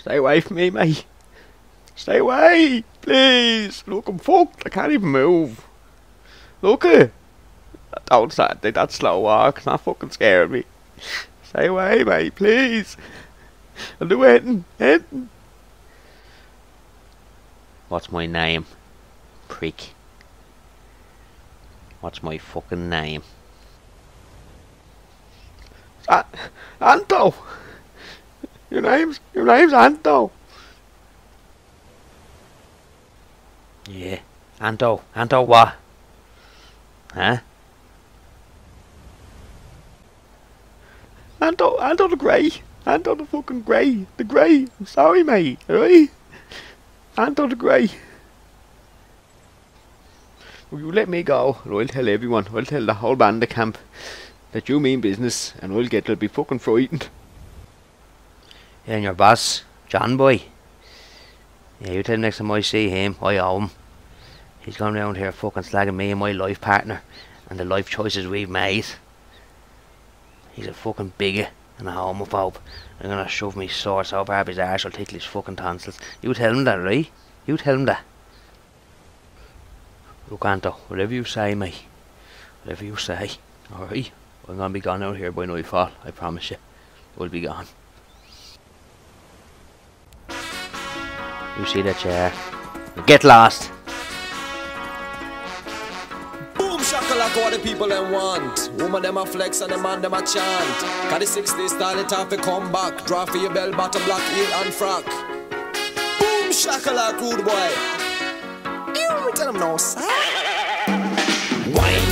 Stay away from me, mate. Stay away, please. Look, I'm fucked. I can't even move. Look it. Don't start that slow walk. It's not fucking scaring me. Stay away, mate, please. I'll do anything. What's my name? Prick. What's my fucking name? Anto. Your name's Anto. Yeah, Anto. Anto what? Huh? Anto the Grey. Anto the fucking Grey. The Grey. I'm sorry, mate. Alright? Anto the Grey. Will you let me go? And I'll tell everyone. I'll tell the whole band of camp that you mean business, and they'll be fucking frightened. Yeah, and your boss, John boy. Yeah, you tell him next time I see him, I owe him. He's gone round here fucking slagging me and my life partner and the life choices we've made. He's a fucking bigot and a homophobe. I'm gonna shove me sword so far up his arse I'll tickle his fucking tonsils. You tell him that, right? You tell him that. Look, Anto, whatever you say, mate. Whatever you say, alright? I'm gonna be gone out here by nightfall, I promise you. We'll be gone. You see that chair? Get lost! Boom shakalaka what the people them want. Woman them a flex and the man them a chant. Cause the 60s style it have to come back. Draw for your bell bottom black heel and frock. Boom shakalaka rude boy. You tell them no sir. Wine